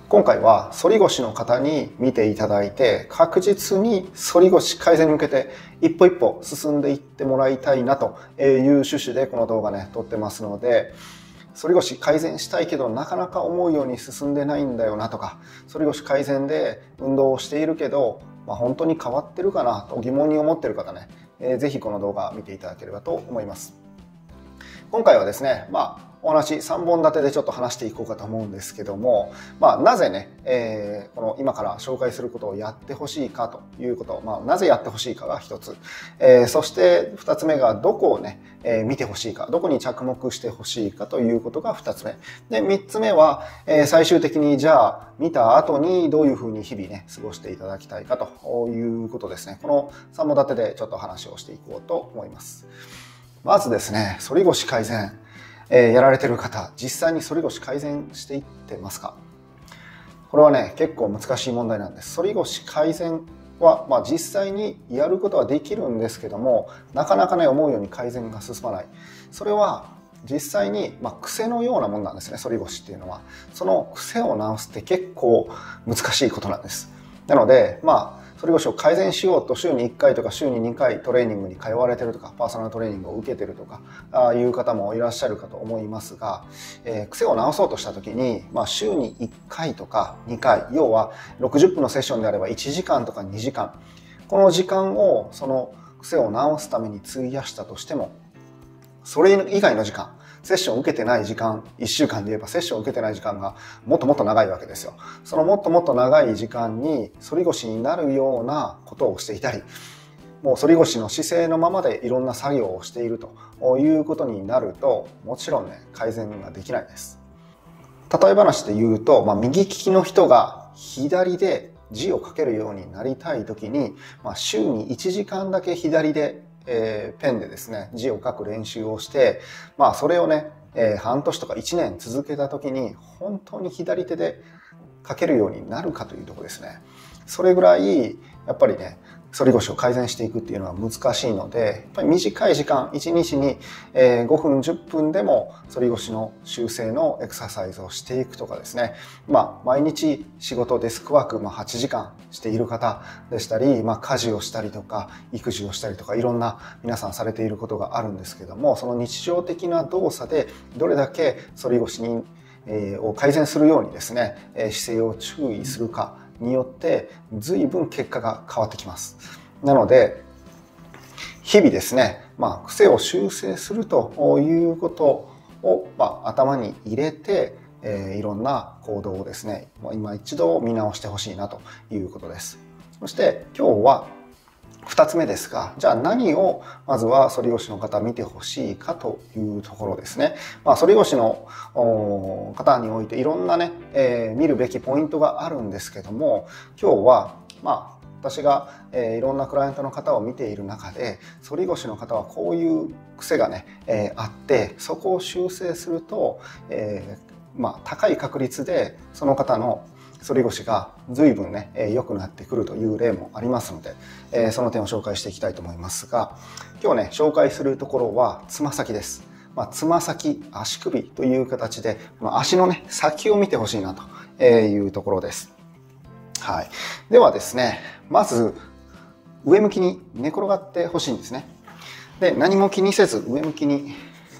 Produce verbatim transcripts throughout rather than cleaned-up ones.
今回は反り腰の方に見ていただいて、確実に反り腰改善に向けて一歩一歩進んでいってもらいたいなという趣旨でこの動画ね撮ってますので、反り腰改善したいけどなかなか思うように進んでないんだよなとか、反り腰改善で運動をしているけど、まあ、本当に変わってるかなと疑問に思っている方ね、えー、ぜひこの動画見ていただければと思います。今回はですね、まあお話さんぼん立てでちょっと話していこうかと思うんですけども、まあ、なぜね、えー、この今から紹介することをやってほしいかということ、まあ、なぜやってほしいかが一つ、えー、そして二つ目がどこをね、えー、見てほしいか、どこに着目してほしいかということが二つ目で、三つ目は、えー、最終的にじゃあ見た後にどういうふうに日々ね過ごしていただきたいかということですね。このさんぼん立てでちょっと話をしていこうと思います。まずですね、反り腰改善、えー、やられてる方、実際に反り腰改善していってますか？これはね、結構難しい問題なんです。反り腰改善は、まあ、実際にやることはできるんですけども、なかなかね、思うように改善が進まない。それは実際に、まあ、癖のようなもんなんですね、反り腰っていうのは。その癖を直すって結構難しいことなんです。なので、まあ、反り腰を改善しようと週にいっかいとか週ににかいトレーニングに通われてるとか、パーソナルトレーニングを受けてるとかあいう方もいらっしゃるかと思いますが、えー、癖を直そうとした時に、まあ、週にいっかいとかにかい、要はろくじゅっぷんのセッションであればいちじかんとかにじかん、この時間をその癖を直すために費やしたとしても、それ以外の時間、セッションを受けてない時間、いっしゅうかんで言えばセッションを受けてない時間がもっともっと長いわけですよ。そのもっともっと長い時間に反り腰になるようなことをしていたり、もう反り腰の姿勢のままでいろんな作業をしているということになると、もちろんね、改善ができないです。例え話で言うと、まあ、右利きの人が左で字を書けるようになりたいときに、まあ、週にいちじかんだけ左でえー、ペンでですね字を書く練習をして、まあそれをね、えー、半年とかいちねん続けた時に本当に左手で書けるようになるかというところですね。それぐらいやっぱりね、反り腰を改善していくっていうのは難しいので、やっぱり短い時間、いちにちにごふんじゅっぷんでも反り腰の修正のエクササイズをしていくとかですね、まあ毎日仕事デスクワーク、まあ、はちじかんしている方でしたり、まあ家事をしたりとか育児をしたりとか、いろんな皆さんされていることがあるんですけども、その日常的な動作でどれだけ反り腰にを改善するようにですね、姿勢を注意するかによって随分結果が変わってきます。なので日々ですね、まあ、癖を修正するということを、まあ、頭に入れて、えー、いろんな行動をですね、今一度見直してほしいなということです。そして今日はふたつめですが、じゃあ何をまずは反り腰の方見てほしいかというところですね。まあ、反り腰の方においていろんなね、えー、見るべきポイントがあるんですけども、今日はまあ私が、えー、いろんなクライアントの方を見ている中で、反り腰の方はこういう癖がね、えー、あって、そこを修正すると、えー、まあ高い確率でその方の反り腰が随分ね、えー、良くなってくるという例もありますので、えー、その点を紹介していきたいと思いますが、今日ね紹介するところはつま先です。まあ、つま先、足首という形で、まあ、足のね先を見てほしいなというところです。はい。ではですね、まず上向きに寝転がってほしいんですね。で、何も気にせず上向きに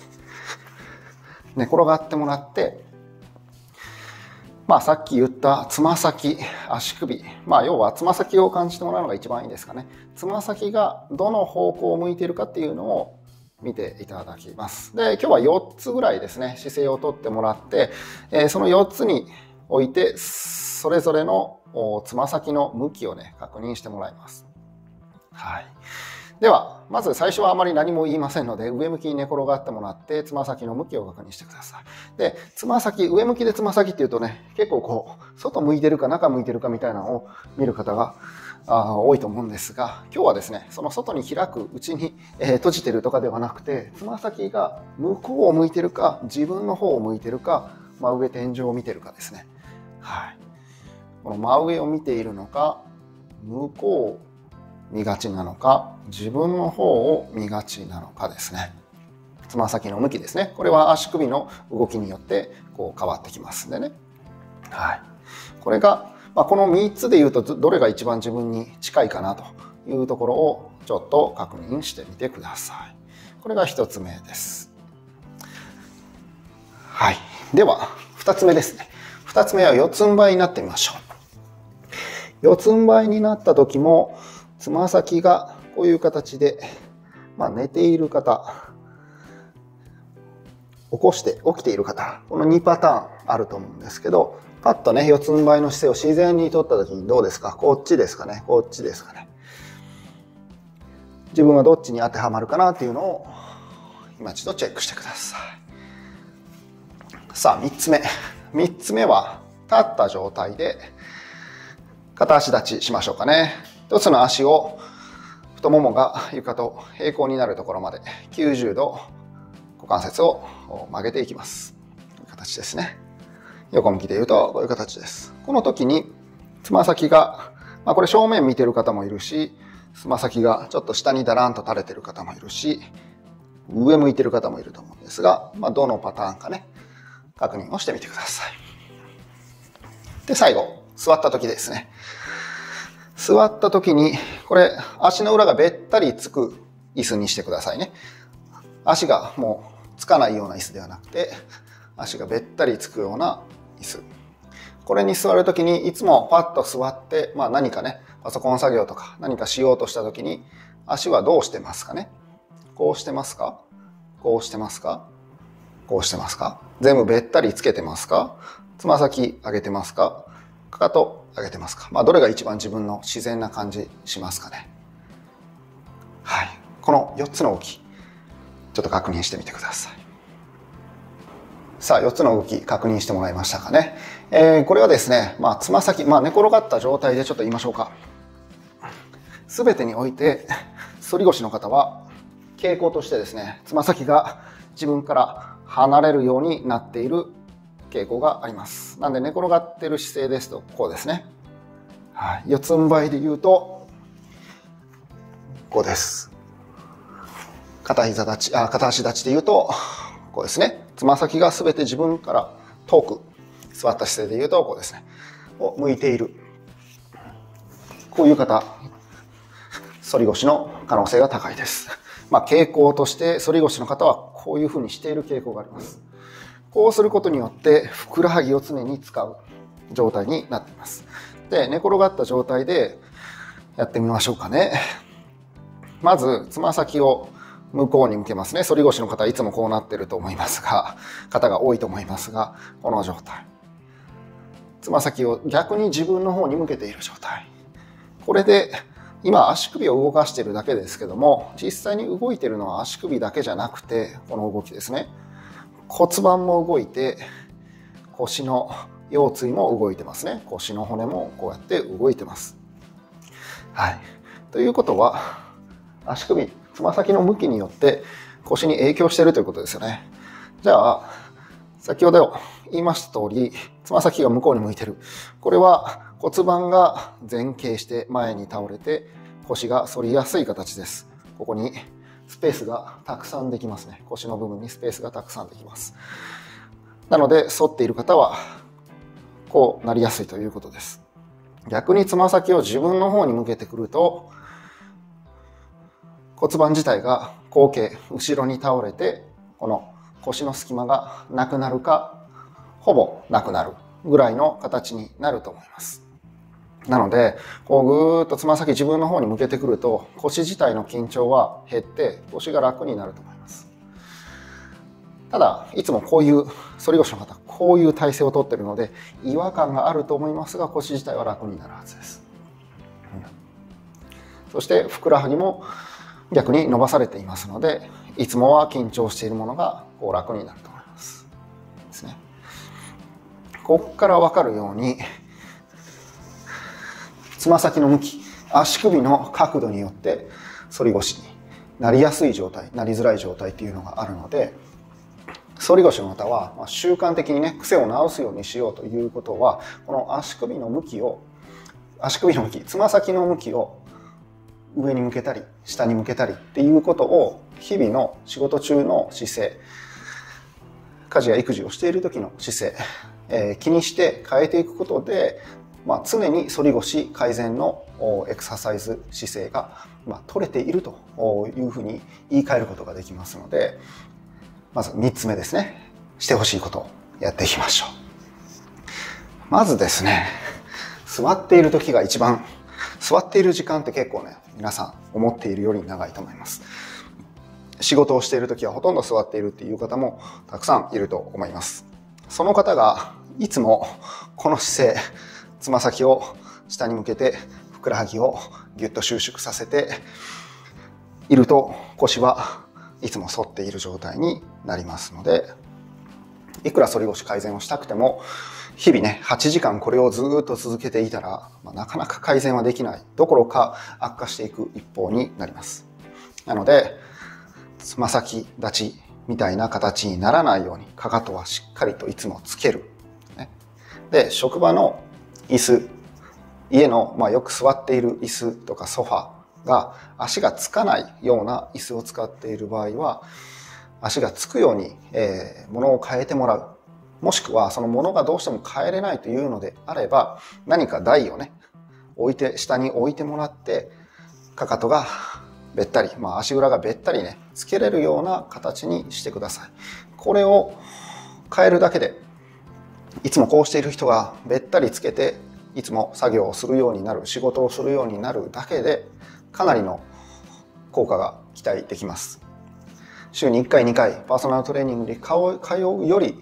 寝転がってもらって、まあさっき言ったつま先、足首、まあ要はつま先を感じてもらうのが一番いいですかね。つま先がどの方向を向いているかっていうのを見ていただきます。で、今日はよっつぐらいですね、姿勢をとってもらって、えー、そのよっつに置いて、それぞれのつま先の向きをね、確認してもらいます。はい。では、まず最初はあまり何も言いませんので、上向きに寝転がってもらって、つま先の向きを確認してください。で、つま先、上向きでつま先っていうとね、結構こう、外向いてるか中向いてるかみたいなのを見る方があ多いと思うんですが、今日はですね、その外に開くうちに、えー、閉じてるとかではなくて、つま先が向こうを向いてるか、自分の方を向いてるか、真上天井を見てるかですね。はい。この真上を見ているのか、向こうを見がちなのか、自分の方を見がちなのかですね。つま先の向きですね。これは足首の動きによってこう変わってきますんでね。はい。 これが、まあ、このみっつで言うとどれが一番自分に近いかなというところをちょっと確認してみてください。これがひとつめです。はい。ではふたつめですね。ふたつめは四つん這いになってみましょう。四つん這いになった時もつま先がこういう形で、まあ、寝ている方、起こして起きている方、このにパターンあると思うんですけど、パッとね四つん這いの姿勢を自然にとった時にどうですか？こっちですかね？こっちですかね？自分はどっちに当てはまるかなっていうのを今一度チェックしてください。さあみっつめ。みっつめは立った状態で片足立ちしましょうかね。一つの足を太ももが床と平行になるところまできゅうじゅうど股関節を曲げていきます。こういう形ですね。横向きで言うとこういう形です。この時につま先が、まあ、これ正面見てる方もいるし、つま先がちょっと下にだらんと垂れてる方もいるし、上向いてる方もいると思うんですが、まあ、どのパターンかね確認をしてみてください。で最後座った時ですね。座った時にこれ足の裏がべったりつく椅子にしてくださいね。足がもうつかないような椅子ではなくて、足がべったりつくような椅子。これに座る時にいつもパッと座って、まあ、何かねパソコン作業とか何かしようとした時に足はどうしてますかね？こうしてますか？こうしてますか？こうしてますか？全部べったりつけてますか？つま先上げてますか？かかと上げてますか？まあ、どれが一番自分の自然な感じしますかね？はい。このよっつの動き、ちょっと確認してみてください。さあ、よっつの動き確認してもらいましたかね。えー、これはですね、まあ、つま先、まあ、寝転がった状態でちょっと言いましょうか。すべてにおいて、反り腰の方は、傾向としてですね、つま先が自分から離れるようになっている傾向があります。なんで寝転がってる姿勢ですと、こうですね。はい。四つん這いで言うと、こうです。片膝立ち、あ、片足立ちで言うと、こうですね。つま先がすべて自分から遠く、座った姿勢で言うと、こうですね。を向いている。こういう方、反り腰の可能性が高いです。まあ、傾向として反り腰の方はこういうふうにしている傾向があります。こうすることによってふくらはぎを常に使う状態になっています。で、寝転がった状態でやってみましょうかね。まずつま先を向こうに向けますね。反り腰の方はいつもこうなっていると思いますが、方が多いと思いますが、この状態。つま先を逆に自分の方に向けている状態。これで今足首を動かしているだけですけども、実際に動いているのは足首だけじゃなくて、この動きですね。骨盤も動いて、腰の腰椎も動いてますね。腰の骨もこうやって動いてます。はい。ということは、足首、つま先の向きによって腰に影響しているということですよね。じゃあ、先ほど言いました通り、つま先が向こうに向いてる。これは骨盤が前傾して前に倒れて腰が反りやすい形です。ここにスペースがたくさんできますね。腰の部分にスペースがたくさんできます。なので反っている方はこうなりやすいということです。逆につま先を自分の方に向けてくると骨盤自体が後傾、後ろに倒れてこの腰の隙間がなくなるかほぼなくなるぐらいの形になると思います。なのでこうぐーっとつま先自分の方に向けてくると腰自体の緊張は減って腰が楽になると思います。ただいつもこういう反り腰の方こういう体勢をとっているので違和感があると思いますが腰自体は楽になるはずです。うん、そしてふくらはぎも逆に伸ばされていますのでいつもは緊張しているものがこう楽になると思います。ですね。ここから分かるようにつま先の向き、足首の角度によって反り腰になりやすい状態、なりづらい状態っていうのがあるので、反り腰の方は習慣的にね癖を直すようにしようということは、この足首の向きを足首の向き、つま先の向きを上に向けたり下に向けたりっていうことを日々の仕事中の姿勢、家事や育児をしている時の姿勢えー、気にして変えていくことで、まあ、常に反り腰改善のエクササイズ姿勢が、まあ、取れているというふうに言い換えることができますので、まずみっつめですね。してほしいことをやっていきましょう。まずですね、座っている時が一番、座っている時間って結構ね、皆さん思っているより長いと思います。仕事をしている時はほとんど座っているっていう方もたくさんいると思います。その方がいつもこの姿勢、つま先を下に向けてふくらはぎをぎゅっと収縮させていると、腰はいつも反っている状態になりますので、いくら反り腰改善をしたくても日々ねはちじかんこれをずっと続けていたら、まあ、なかなか改善はできないどころか悪化していく一方になります。なのでつま先立ちみたいな形にならないようにかかとはしっかりといつもつける。で、職場の椅子、家の、まあ、よく座っている椅子とかソファが足がつかないような椅子を使っている場合は、足がつくように、えー、物を変えてもらう。もしくはその物がどうしても変えれないというのであれば、何か台をね、置いて、下に置いてもらって、かかとがべったり、まあ、足裏がべったりね、つけれるような形にしてください。これを変えるだけで、いつもこうしている人がべったりつけていつも作業をするようになる、仕事をするようになるだけでかなりの効果が期待できます。週にいっかいにかいパーソナルトレーニングに通うより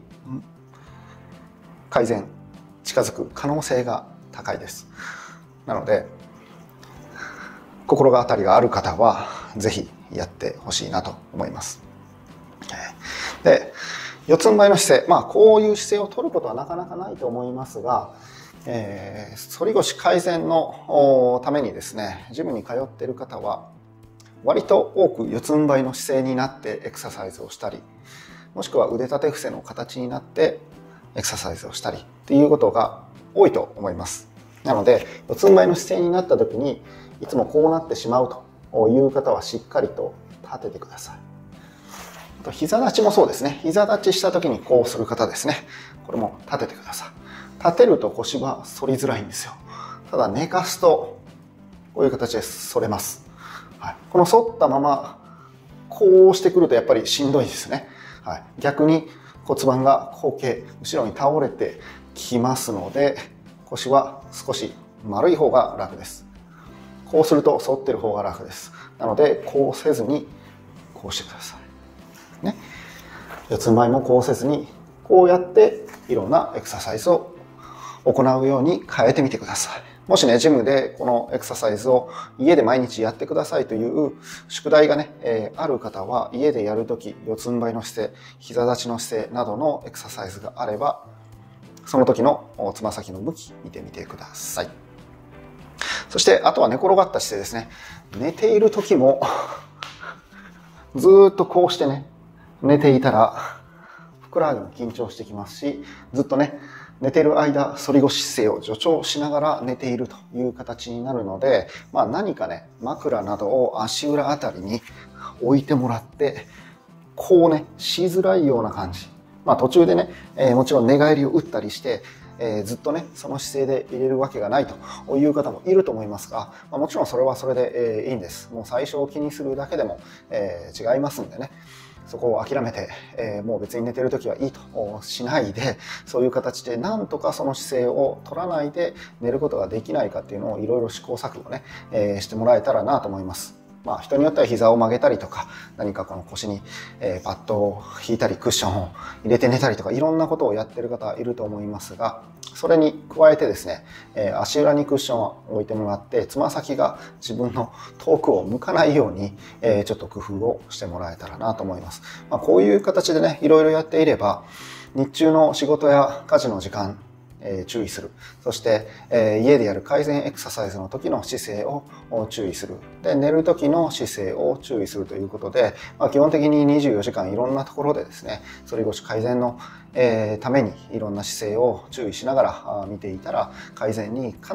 改善近づく可能性が高いです。なので心当たりがある方はぜひやってほしいなと思います。で、四つん這いの姿勢、まあこういう姿勢を取ることはなかなかないと思いますが、えー、反り腰改善のためにですね、ジムに通っている方は割と多く四つん這いの姿勢になってエクササイズをしたり、もしくは腕立て伏せの形になってエクササイズをしたりっていうことが多いと思います。なので四つん這いの姿勢になった時にいつもこうなってしまうという方はしっかりと立ててください。膝立ちもそうですね。膝立ちした時にこうする方ですね。これも立ててください。立てると腰は反りづらいんですよ。ただ寝かすとこういう形で反れます。はい、この反ったままこうしてくるとやっぱりしんどいですね。はい、逆に骨盤が後傾、後ろに倒れてきますので、腰は少し丸い方が楽です。こうすると反ってる方が楽です。なのでこうせずにこうしてください。ね、四つん這いもこうせずにこうやっていろんなエクササイズを行うように変えてみてください。もしね、ジムでこのエクササイズを家で毎日やってくださいという宿題がね、えー、ある方は家でやるとき四つん這いの姿勢、膝立ちの姿勢などのエクササイズがあれば、その時のつま先の向き見てみてください。そしてあとは寝転がった姿勢ですね。寝ている時もずーっとこうしてね、寝ていたらふくらはぎも緊張してきますし、ずっとね寝ている間反り腰姿勢を助長しながら寝ているという形になるので、まあ、何かね枕などを足裏あたりに置いてもらってこうねしづらいような感じ、まあ、途中でね、えー、もちろん寝返りを打ったりして、えー、ずっとねその姿勢で入れるわけがないという方もいると思いますが、まあ、もちろんそれはそれで、えー、いいんです。もう最初を気にするだけでも、えー、違いますんでね、そこを諦めて、えー、もう別に寝てる時はいいとしないで、そういう形でなんとかその姿勢を取らないで寝ることができないかっていうのをいろいろ試行錯誤ね、えー、してもらえたらなと思います。まあ人によっては膝を曲げたりとか、何かこの腰に、えー、パッドを引いたりクッションを入れて寝たりとか、いろんなことをやってる方いると思いますが、それに加えてですね、えー、足裏にクッションを置いてもらって、つま先が自分の遠くを向かないように、えー、ちょっと工夫をしてもらえたらなと思います。まあ、こういう形でね、いろいろやっていれば、日中の仕事や家事の時間、えー、注意する。そして、えー、家でやる改善エクササイズの時の姿勢を注意する。で、寝る時の姿勢を注意するということで、まあ、基本的ににじゅうよじかんいろんなところでですね、反り腰改善の、えー、ためにいろんな姿勢を注意しながら見ていたら改善にかなり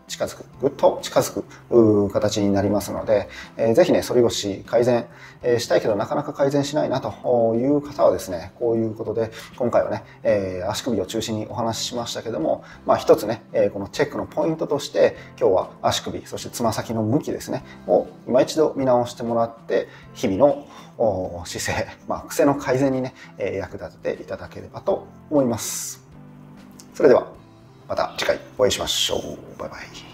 近づく、ぐっと近づく形になりますので、えー、ぜひね、反り腰改善、えー、したいけどなかなか改善しないなという方はですね、こういうことで、今回はね、えー、足首を中心にお話ししましたけども、まあ一つね、えー、このチェックのポイントとして、今日は足首、そしてつま先の向きですね、を今一度見直してもらって、日々の姿勢、まあ癖の改善にね、えー、役立てていただければと思います。それでは、また次回お会いしましょう。バイバイ。